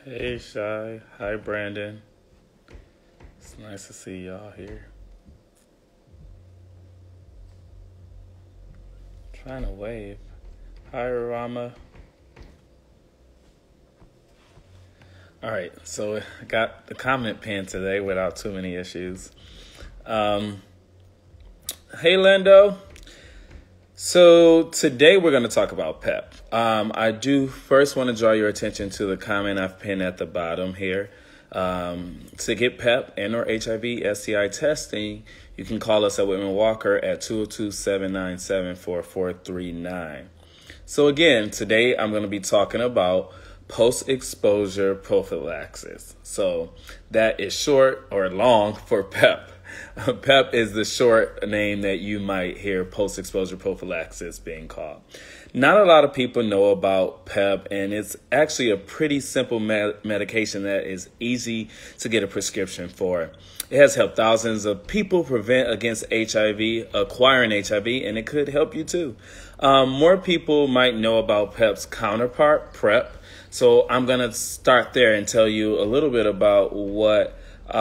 Hey Shy, hi Brandon. It's nice to see y'all here. Trying to wave. Hi Rama. All right, so I got the comment pin today without too many issues. Um, hey Lindo. So today we're going to talk about PEP. I do first want to draw your attention to the comment I've pinned at the bottom here. To get PEP and or HIV STI testing, you can call us at Whitman Walker at 202-797-4439. So again, today I'm going to be talking about post-exposure prophylaxis. So that is short or long for PEP. PEP is the short name that you might hear post-exposure prophylaxis being called. Not a lot of people know about PEP, and it's actually a pretty simple medication that is easy to get a prescription for. It has helped thousands of people prevent against HIV, acquiring HIV, and it could help you too. More people might know about PEP's counterpart, PrEP. So I'm going to start there and tell you a little bit about what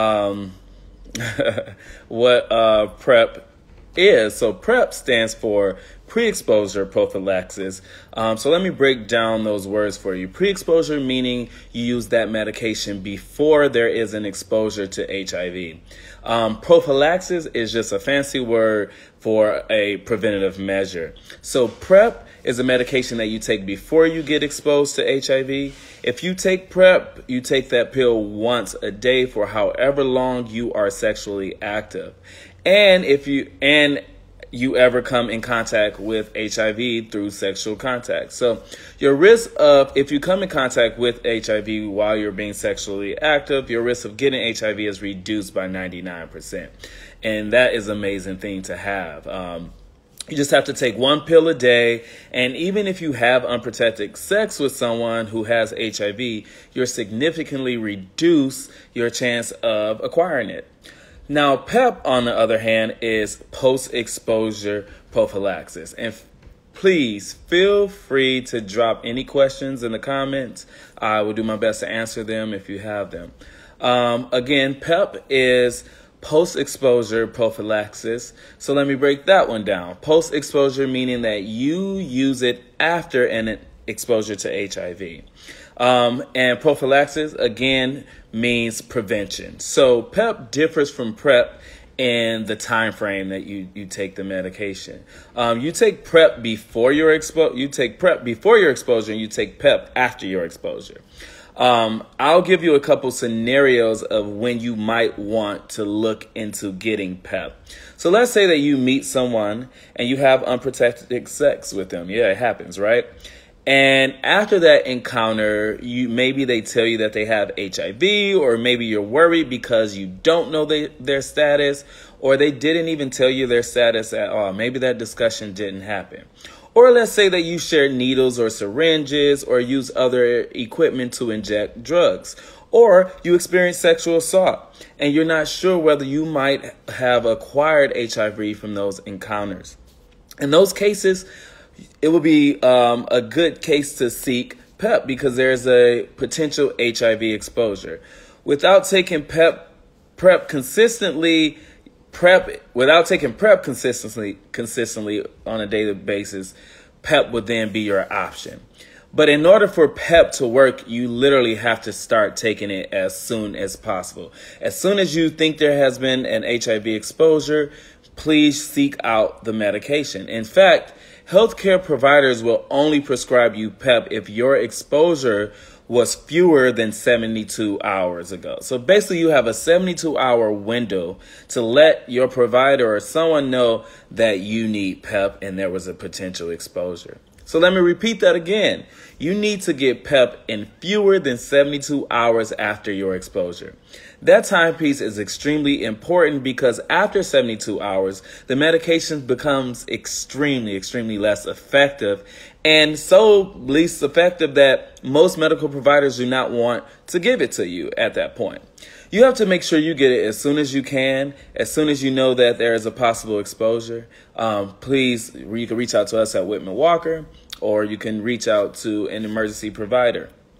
PrEP is. So PrEP stands for pre-exposure prophylaxis. So let me break down those words for you. Pre-exposure meaning you use that medication before there is an exposure to HIV. Prophylaxis is just a fancy word for a preventative measure. So PrEP is a medication that you take before you get exposed to HIV. If you take PrEP, you take that pill once a day for however long you are sexually active. And if you ever come in contact with HIV through sexual contact. So your risk of, if you come in contact with HIV while you're being sexually active, your risk of getting HIV is reduced by 99%. And that is an amazing thing to have. You just have to take one pill a day. And even if you have unprotected sex with someone who has HIV, you're significantly reduce your chance of acquiring it. Now, PEP, on the other hand, is post-exposure prophylaxis. And please feel free to drop any questions in the comments. I will do my best to answer them if you have them. Again, PEP is post-exposure prophylaxis. So let me break that one down. Post-exposure meaning that you use it after an exposure to HIV. And prophylaxis, again, means prevention. So PEP differs from PrEP in the time frame that you take the medication. You take PrEP before your exposure, and you take PEP after your exposure. I'll give you a couple scenarios of when you might want to look into getting PEP. So let's say that you meet someone and you have unprotected sex with them. Yeah, it happens, right? And after that encounter, maybe they tell you that they have HIV, or maybe you're worried because you don't know their status, or they didn't even tell you their status at all. Maybe that discussion didn't happen. Or let's say that you share needles or syringes or use other equipment to inject drugs. Or you experience sexual assault and you're not sure whether you might have acquired HIV from those encounters. In those cases, it would be a good case to seek PEP because there's a potential HIV exposure. Without taking PEP consistently on a daily basis, PEP would then be your option. But in order for PEP to work, you literally have to start taking it as soon as possible. As soon as you think there has been an HIV exposure, please seek out the medication. In fact, healthcare providers will only prescribe you PEP if your exposure was fewer than 72 hours ago. So basically you have a 72-hour window to let your provider or someone know that you need PEP and there was a potential exposure. So let me repeat that again. You need to get PEP in fewer than 72 hours after your exposure. That timepiece is extremely important because after 72 hours, the medication becomes extremely less effective, and so least effective that most medical providers do not want to give it to you at that point. You have to make sure you get it as soon as you can, as soon as you know that there is a possible exposure. Please, you can reach out to us at Whitman Walker, or you can reach out to an emergency provider.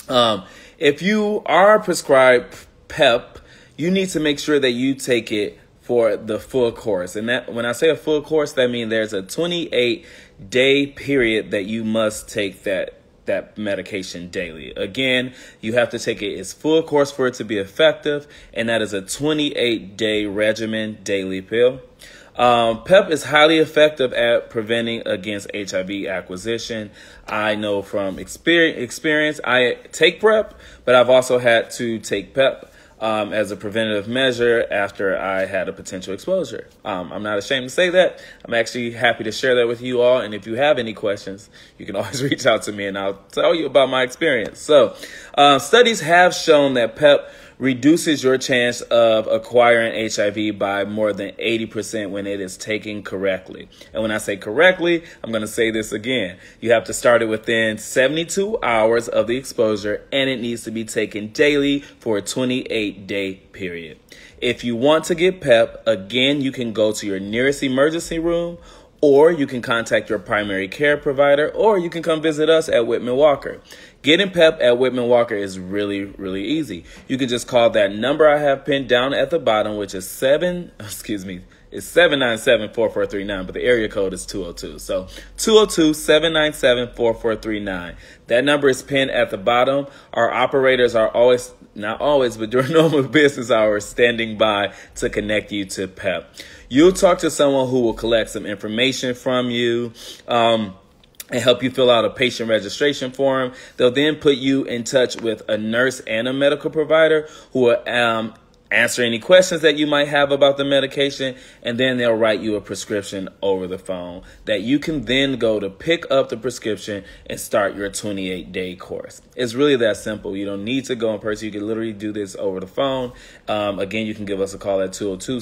If you are prescribed PEP, you need to make sure that you take it for the full course. And that, when I say a full course, that means there's a 28-day period that you must take that medication daily. Again, you have to take it its full course for it to be effective, and that is a 28-day regimen daily pill. PEP is highly effective at preventing against HIV acquisition. I know from experience, I take PrEP, but I've also had to take PEP as a preventative measure after I had a potential exposure. I'm not ashamed to say that. I'm actually happy to share that with you all. And if you have any questions, you can always reach out to me and I'll tell you about my experience. So studies have shown that PEP reduces your chance of acquiring HIV by more than 80% when it is taken correctly. And when I say correctly, I'm going to say this again. You have to start it within 72 hours of the exposure, and it needs to be taken daily for a 28-day period. If you want to get PEP, again, you can go to your nearest emergency room, or you can contact your primary care provider, or you can come visit us at Whitman Walker. Getting PEP at Whitman Walker is really, really easy. You can just call that number I have pinned down at the bottom, which is 797-4439, but the area code is 202. So 202-797-4439. That number is pinned at the bottom. Our operators are always, not always, but during normal business hours, standing by to connect you to PEP. You'll talk to someone who will collect some information from you, and help you fill out a patient registration form. They'll then put you in touch with a nurse and a medical provider who will answer any questions that you might have about the medication, and then they'll write you a prescription over the phone that you can then go to pick up the prescription and start your 28-day course. It's really that simple. You don't need to go in person. You can literally do this over the phone. Again, you can give us a call at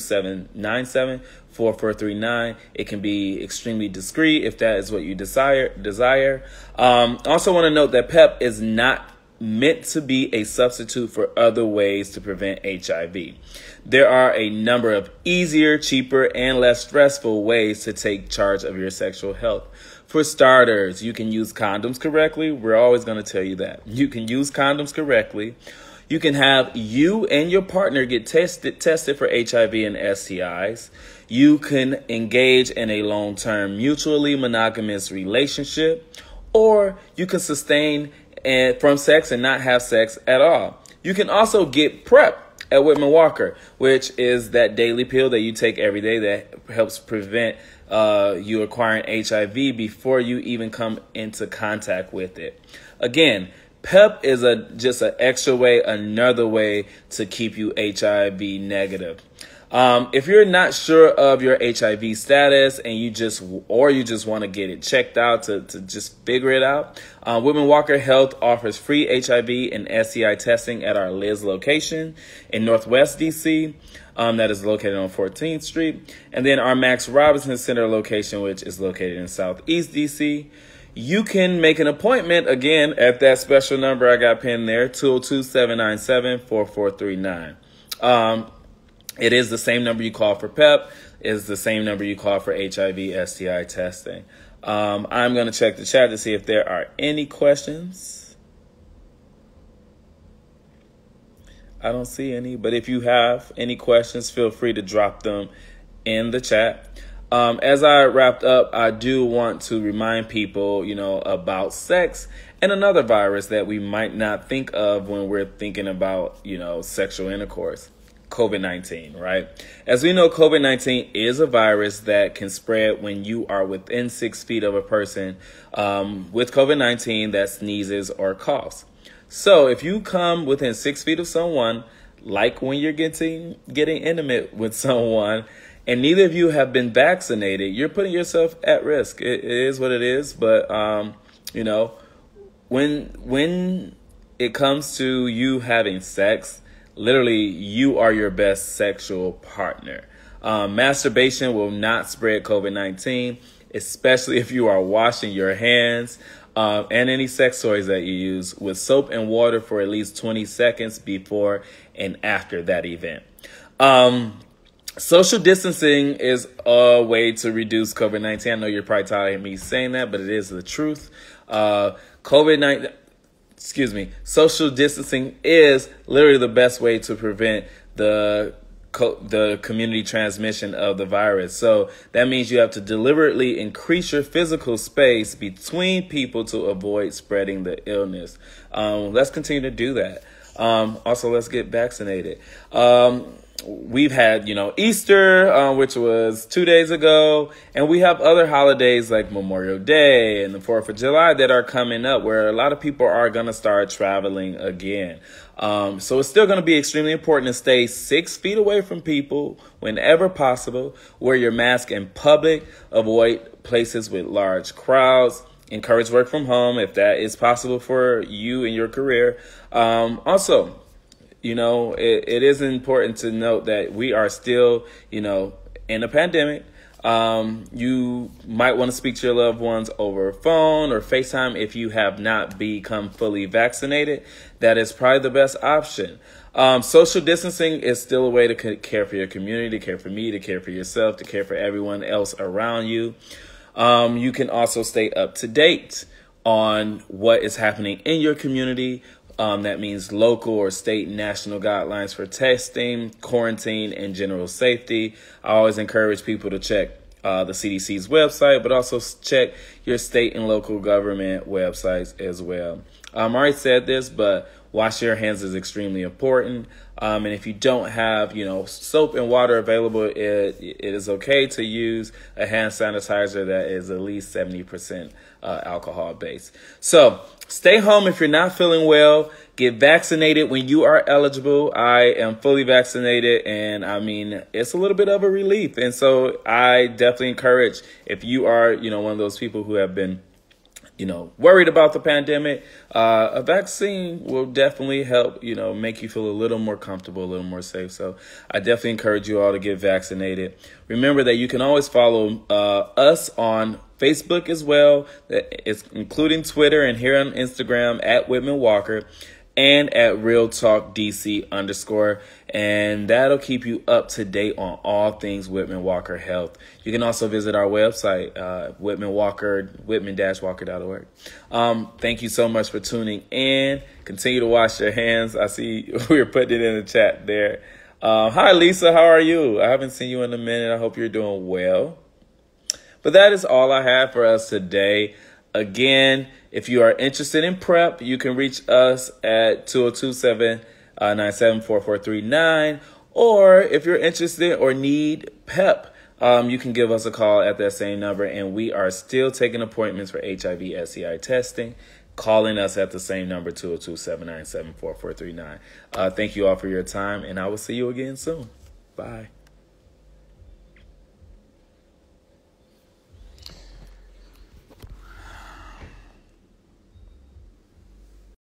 202-797-4439. It can be extremely discreet if that is what you desire. Also want to note that PEP is not meant to be a substitute for other ways to prevent HIV. There are a number of easier, cheaper, and less stressful ways to take charge of your sexual health. For starters, you can use condoms correctly. We're always going to tell you that. You can use condoms correctly. You can have you and your partner get tested for HIV and STIs. You can engage in a long-term mutually monogamous relationship, or you can sustain from sex and not have sex at all. You can also get PrEP at Whitman Walker, which is that daily pill that you take every day that helps prevent you acquiring HIV before you even come into contact with it. Again, PEP is just an extra way, another way to keep you HIV negative. If you're not sure of your HIV status and you just want to get it checked out to just figure it out, Whitman Walker Health offers free HIV and STI testing at our Liz location in Northwest DC. That is located on 14th Street. And then our Max Robinson Center location, which is located in Southeast DC. You can make an appointment, again, at that special number I got pinned there, 202-797-4439. It is the same number you call for PEP. It is the same number you call for HIV, STI testing. I'm going to check the chat to see if there are any questions. I don't see any, but if you have any questions, feel free to drop them in the chat. As I wrapped up, I do want to remind people, about sex and another virus that we might not think of when we're thinking about, sexual intercourse. COVID-19, right? As we know, COVID-19 is a virus that can spread when you are within 6 feet of a person with COVID-19 that sneezes or coughs. So if you come within 6 feet of someone, like when you're getting intimate with someone, and neither of you have been vaccinated, you're putting yourself at risk. It is what it is. But, when it comes to you having sex, literally, you are your best sexual partner. Masturbation will not spread COVID-19, especially if you are washing your hands and any sex toys that you use with soap and water for at least 20 seconds before and after that event. Social distancing is a way to reduce COVID-19. I know you're probably tired of me saying that, but it is the truth. COVID-19... social distancing is literally the best way to prevent the community transmission of the virus. So that means you have to deliberately increase your physical space between people to avoid spreading the illness. Let's continue to do that. Also, let's get vaccinated. We've had, Easter, which was 2 days ago, and we have other holidays like Memorial Day and the 4th of July that are coming up where a lot of people are going to start traveling again. So it's still going to be extremely important to stay 6 feet away from people whenever possible. Wear your mask in public. Avoid places with large crowds. Encourage work from home if that is possible for you and your career. Also, it is important to note that we are still, in a pandemic. You might want to speak to your loved ones over phone or FaceTime if you have not become fully vaccinated. That is probably the best option. Social distancing is still a way to care for your community, to care for me, to care for yourself, to care for everyone else around you. You can also stay up to date on what is happening in your community. That means local or state and national guidelines for testing, quarantine, and general safety. I always encourage people to check the CDC's website, but also check your state and local government websites as well. I already said this, but wash your hands is extremely important. And if you don't have, soap and water available, it is okay to use a hand sanitizer that is at least 70% alcohol based. So stay home if you're not feeling well. Get vaccinated when you are eligible. I am fully vaccinated, and it's a little bit of a relief. And so I definitely encourage, if you are, one of those people who have been worried about the pandemic, a vaccine will definitely help, make you feel a little more comfortable, a little more safe. So I definitely encourage you all to get vaccinated. Remember that you can always follow us on Facebook as well. It's including Twitter and here on Instagram at Whitman Walker and at Real Talk DC _. And that'll keep you up to date on all things Whitman Walker Health. You can also visit our website, whitman-walker.org. Thank you so much for tuning in. Continue to wash your hands. I see we were putting it in the chat there. Hi, Lisa. How are you? I haven't seen you in a minute. I hope you're doing well. But that is all I have for us today. Again, if you are interested in PrEP, you can reach us at 202-797-4439. Or if you're interested or need PEP, you can give us a call at that same number. And we are still taking appointments for HIV, STI testing. Calling us at the same number, 202-797-4439. Thank you all for your time, and I will see you again soon. Bye.